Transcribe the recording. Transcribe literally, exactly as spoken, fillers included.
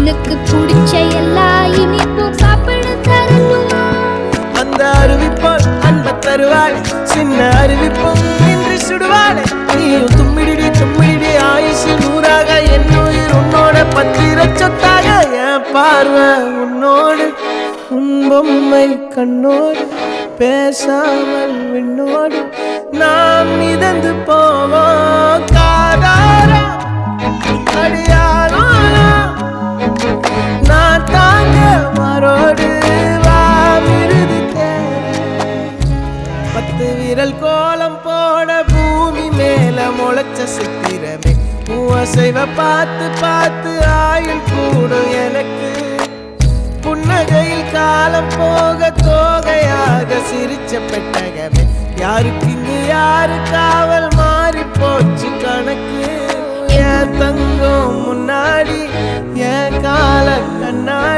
உனக்கு பிடிச்ச எல்லா இனிப்பும் சாப்பிட தரணுமா? அந்த அருவிப்போல் அன்ப தருவாள் சின்ன அருவிப்பும் இன்று சுடுவாள். நீயும் தும்மிடி தும்மிடி ஆயுசு நூறாக என் உயிர் உன்னோட பத்திர சொத்தாக. என் பார்வை உன்னோடு உன் பொம்மை கண்ணோடு பேசாமல் விண்ணோடு நாம் மிதந்து போவோம். காதாரா அடியாரோ நான் தாங்க மரோடு வாமிருது பத்து விரல் கோலம் போட பூமி மேல முளைச்ச சித்திரமே. மூவசைவ பார்த்து பார்த்து ஆயுள் கூடும் எனக்கு. புன்னகையில் காலம் போக தோகையாக சிரிச்ச பெட்டகமே. யாருக்கு இங்கு யாரு காவல் மாறி போச்சு கணக்கு. என் தங்கம் முன்னாடி என் கால கண்ணாடி